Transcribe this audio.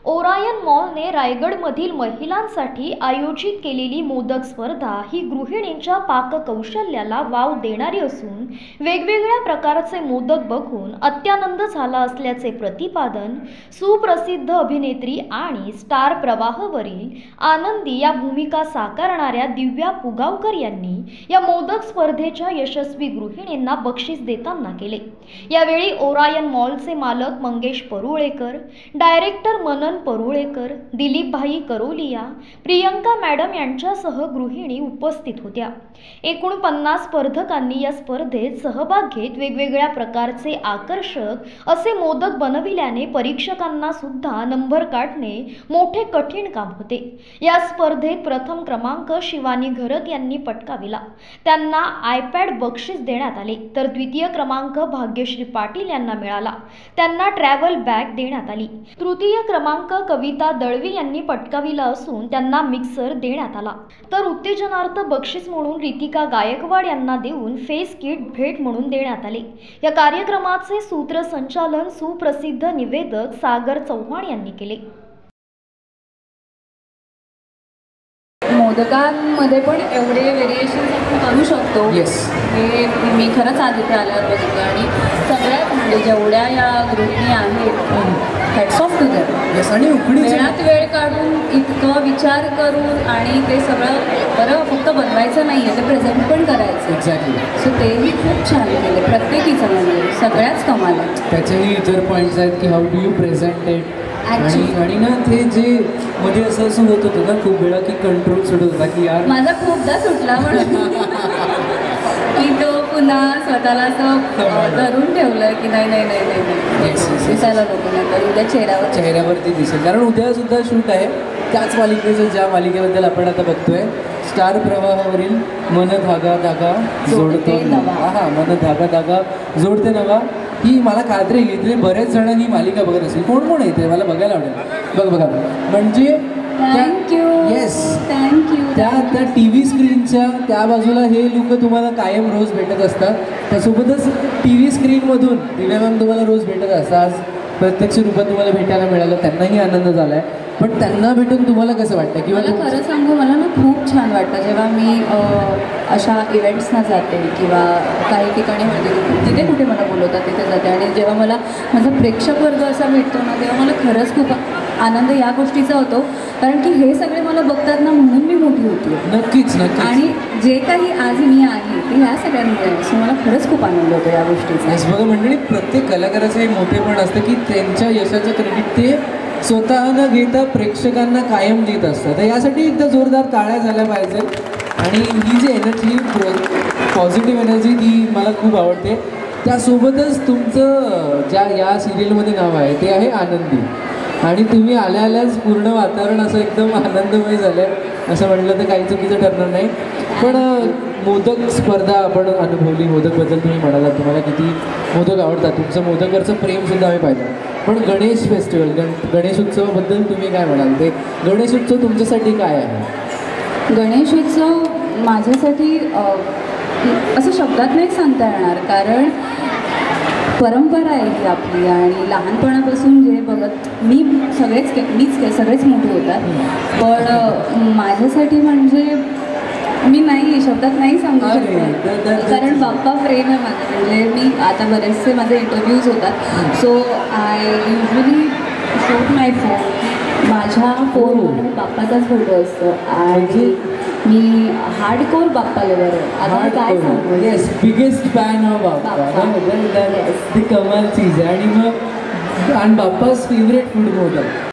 Orion मॉलने रायगडमधील महिलांसाठी आयोजित केलेली मोदक स्पर्धा ही गृहिणींच्या पाककौशल्याला वाव देणारी असून वेगवेगळ्या प्रकारचे मोदक बघून अत्यानंद झाला असल्याचे प्रतिपादन सुप्रसिद्ध अभिनेत्री आणि स्टार प्रवाहवरील आनंदी या भूमिका साकारणाऱ्या दिव्या पुगावकर यांनी या मोदक स्पर्धेच्या यशस्वी गृहिणींना बक्षीस देताना केले। यावेळी ओरायन मॉलचे मालक मंगेश परुळेकर, डायरेक्टर मनन परुळेकर, दिलीपभाई करोलिया, प्रियंका मॅडम यांच्यासह गृहिणी उपस्थित होत्या। एकूण 50 स्पर्धकांनी या स्पर्धेत सहभाग घेत वेगवेगळ्या प्रकारचे आकर्षक असे मोदक बनविल्याने परीक्षकांना सुद्धा नंबर काढणे मोठे कठीण काम होते। या स्पर्धेत प्रथम क्रमांक शिवानी घरत यांनी पटकाविला, त्यांना आयपॅड बक्षीस देण्यात आले, तर द्वितीय क्रमांक भाग्यश्री पाटील यांना मिळाला, त्यांना ट्रॅव्हल बॅग देण्यात आली। तृतीय क्रमांक कविता दळवी यांनी पटकाविला असून त्यांना मिक्सर देण्यात आला, तर उत्तेजनार्थ बक्षीस म्हणून रितिका गायकवाड यांना देऊन फेस किट भेट म्हणून देण्यात आले। या कार्यक्रमाचे सूत्रसंचालन सुप्रसिद्ध निवेदक सागर चव्हाण यांनी केले। मोदकांमध्ये पण एवढे व्हेरिएशन्स आपण करू शकतो। हे मी खरंच आज इथे आल्यावर बघितलं आणि सगळ्यात म्हणजे जेवढ्या या गृहिणी आहेत हॅट्स ऑफ टू देम। आणि वेळात वेळ काढून इतकं विचार करून आणि ते सगळं बरं फक्त बनवायचं नाही आहे, ते प्रेझेंट पण करायचं। एक्झॅक्टली। सो तेही खूप छान केले प्रत्येकीचं, म्हणजे सगळ्याच कमाल आहे। त्याच्याही इतर पॉईंट्स आहेत की how do you present it, आणि ना ते जे मध्ये असं होत होतं ना खूप वेळा की कंट्रोल सुटत होता की यार माझा खूपदा सुटला म्हणून की तो पुन्हा स्वतःला असं धरून ठेवलं की नाही नाही नाही नाही दिसायला नको, नंतर उद्या चेहऱ्यावरती दिसेल। कारण उद्या सुद्धा शूट आहे त्याच मालिकेचं, ज्या मालिकेबद्दल आपण आता बघतोय, स्टार प्रवाहावरील मन धागा धागा जोडतो नवा। हा, मन धागा धागा जोडते नवा ही मला खात्री आहे इथे बरेच जण ही मालिका बघत असतील। कोण कोण येते मला बघायला आवडेल। बघा म्हणजे थँक्यू, येस थँक्यू। त्या टी व्ही स्क्रीनच्या त्या बाजूला हे लोक तुम्हाला कायम रोज भेटत असतात, त्यासोबतच टी व्ही स्क्रीनमधून दिव्या मॅम तुम्हाला रोज भेटत असतात। आज प्रत्यक्ष रूपात तुम्हाला भेटायला मिळालं, त्यांनाही आनंद झाला आहे। पण त्यांना भेटून तुम्हाला कसं वाटतं? किंवा मला खरं सांगू, मला ना खूप छान वाटतं जेव्हा मी अशा इव्हेंट्सना जाते किंवा काही ठिकाणी जिथे कुठे मला बोलवतात तिथे जाते, आणि जेव्हा मला माझा प्रेक्षक वर्ग असा भेटतो ना, तेव्हा मला खरंच खूप आनंद या गोष्टीचा होतो, कारण की हे सगळे मला बघतात ना म्हणून मी मोठी होती। नक्कीच नक्कीच। आणि जे काही आज मी आहे ते ह्या सगळ्यांमुळे, सो मला खरंच खूप आनंद होतो या गोष्टीचा। बघा मंडळी, प्रत्येक कलाकाराचं एक मोठेपण असतं की त्यांच्या यशाचं क्रेडिट ते स्वतः न घेता प्रेक्षकांना कायम देत असतात। तर यासाठी एकदा जोरदार टाळ्या झाल्या पाहिजे। आणि ही जी एनर्जी, पॉझिटिव्ह एनर्जी, ती मला खूप आवडते। त्यासोबतच तुमचं ज्या या सिरियलमध्ये नाव आहे ते आहे आनंदी, आणि तुम्ही आल्याच पूर्ण वातावरण असं एकदम आनंदमय झालं असं म्हटलं तर काही चुकीचं ठरणार नाही। पण मोदक स्पर्धा आपण अनुभवली, मोदकबद्दल तुम्ही म्हणालात तुम्हाला किती मोदक आवडतात, तुमचं मोदकवरचं प्रेमसुद्धा आम्ही पाहिलं। पण गणेश फेस्टिवल, गणेश उत्सवाबद्दल तुम्ही काय म्हणाल? ते गणेश उत्सव तुमच्यासाठी काय आहे? गणेश उत्सव माझ्यासाठी असं शब्दात नाही सांगता येणार, कारण परंपरा आहे ही आपली, आणि लहानपणापासून जे बघत मीच सगळेच मोठे होतात, पण माझ्यासाठी म्हणजे मी नाही शब्दात नाही सांगू शकत, कारण बाप्पा प्रेम आहे माझं। म्हणजे मी आता बरेचसे माझे इंटरव्ह्यूज होतात, so I usually shoot my phone, माझ्या फोनवर बाप्पाचाच फोटो असतो, आणि मी हार्डकोर बाप्पा लवर आहे। आता काय सांगू, बिगेस्ट फॅन ऑफ बाप्पा, ती कमाल चीज आहे। आणि मग बाप्पाच फेवरेट फूड मोदक।